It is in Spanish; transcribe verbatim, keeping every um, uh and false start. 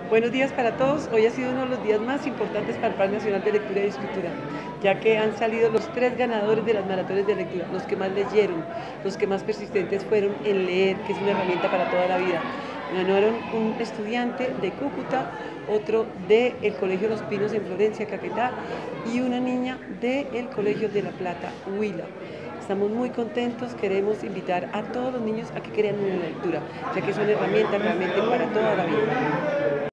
Buenos días para todos. Hoy ha sido uno de los días más importantes para el Plan Nacional de Lectura y Escritura, ya que han salido los tres ganadores de las maratones de lectura, los que más leyeron, los que más persistentes fueron en leer, que es una herramienta para toda la vida. Ganaron un estudiante de Cúcuta, otro del Colegio Los Pinos en Florencia, Caquetá, y una niña del Colegio de La Plata, Huila. Estamos muy contentos, queremos invitar a todos los niños a que crean en la lectura, ya que es una herramienta realmente para toda la vida.